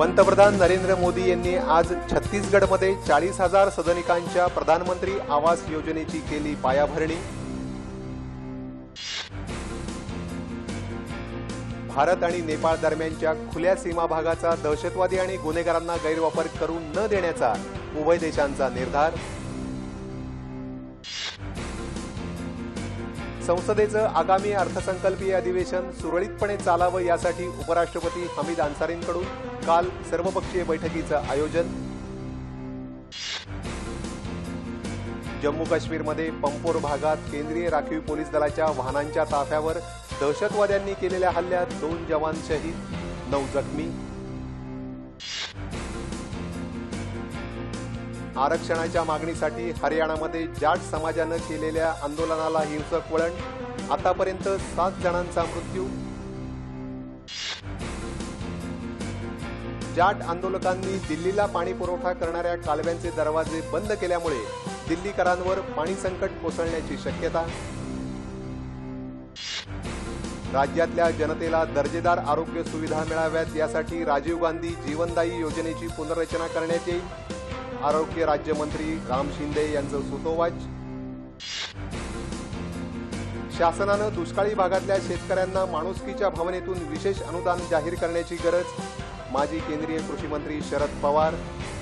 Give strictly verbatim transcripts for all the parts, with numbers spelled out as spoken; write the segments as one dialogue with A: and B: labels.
A: पंतप्रधान नरेंद्र मोदी यांनी आज छत्तीसगडमध्ये चाळीस हजार सदनिकांच्या प्रधानमंत्री आवास योजनेची केली पायाभरणी। भारत आणि नेपाळ दरम्यानच्या खुल्या सीमा भागाचा दहशतवादी आणि गुन्हेगारांना गैरवापर करू न देण्याचा उभय देशांचा निर्धार। संसदेचं आगामी अर्थसंकल्पीय अधिवेशन सुरळीतपणे चालावं यासाठी उपराष्ट्रपती हमीद अन्सारींकडून काल सर्वपक्षीय बैठकीचं आयोजन। जम्मू काश्मीरमध्ये पंपोर भागात केंद्रीय राखीव पोलीस दलाच्या वाहनांच्या ताफ्यावर दहशतवाद्यांनी केलेल्या हल्ल्यात दोन जवान शहीद, नऊ जखमी। आरक्षणाच्या मागणीसाठी हरियाणामध्ये जाट समाजानं केलेल्या आंदोलनाला हिंसक वळण, आतापर्यंत सात जणांचा मृत्यू। जाट आंदोलकांनी दिल्लीला पाणी पुरवठा करणाऱ्या कालव्यांचे दरवाजे बंद केल्यामुळे दिल्लीकरांवर पाणी संकट कोसळण्याची शक्यता। राज्यातल्या जनतेला दर्जेदार आरोग्य सुविधा मिळाव्यात यासाठी राजीव गांधी जीवनदायी योजनेची पुनर्रचना करण्यात येईल, आरोग्य राज्यमंत्री राम शिंदे यांचं सूतोवाच। शासनानं दुष्काळी भागातल्या शेतकऱ्यांना माणुसकीच्या भावनेतून विशेष अनुदान जाहीर करण्याची गरज, माजी केंद्रीय कृषी मंत्री शरद पवार।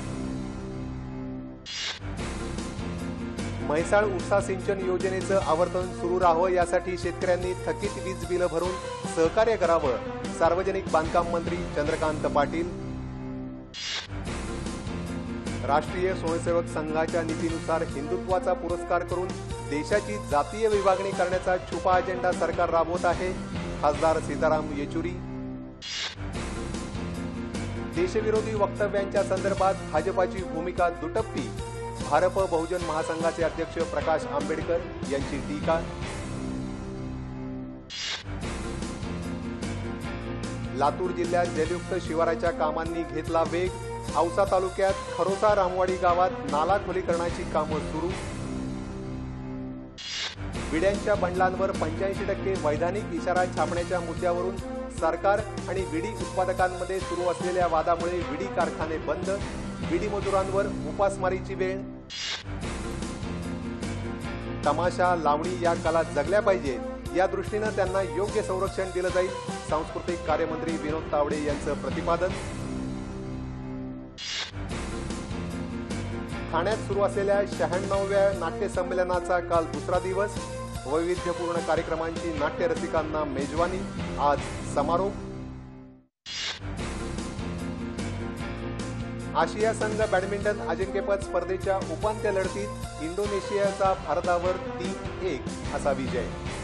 A: म्हैसाळ उपसा सिंचन योजनेचं आवर्तन सुरू राहावं यासाठी शेतकऱ्यांनी थकीत वीज बिलं भरून सहकार्य करावं, सार्वजनिक बांधकाम मंत्री चंद्रकांत पाटील। राष्ट्रीय स्वयंसेवक संघाच्या नीतीनुसार हिंदुत्वाचा पुरस्कार करून देशाची जातीय विभागणी करण्याचा छुपा अजेंडा सरकार राबवत आहे, खासदार सीताराम येचुरी। देशविरोधी वक्तव्यांच्या संदर्भात भाजपाची भूमिका दुटप्पी, भाजप बहुजन महासंघाचे अध्यक्ष प्रकाश आंबेडकर यांची टीका। लातूर जिल्ह्यात जलयुक्त शिवाराच्या कामांनी घेतला वेग, औसा तालुक्यात खरोसा रामवाडी गावात नाला खोलीकरणाची कामं सुरू। विड्यांच्या बंडलांवर पंच्याऐंशी टक्के वैधानिक इशारा छापण्याच्या मुद्द्यावरून सरकार आणि विडी उत्पादकांमध्ये सुरू असलेल्या वादामुळे विडी कारखाने बंद, विडी मजुरांवर उपासमारीची वेळ। तमाशा लावणी या कला जगल्या पाहिजेत, या दृष्टीनं त्यांना योग्य संरक्षण दिलं जाईल, सांस्कृतिक कार्यमंत्री विनोद तावडे यांचं प्रतिपादन। ठाण्यात सुरू असलेल्या शहाण्णव्या नाट्य संमेलनाचा काल दुसरा दिवस, वैविध्यपूर्ण कार्यक्रमांची नाट्य रसिकांना मेजवानी, आज समारोप। आशिया संघ बॅडमिंटन अजिंक्यपद स्पर्धेच्या उपांत्य लढतीत इंडोनेशियाचा भारतावर तीन एक असा विजय।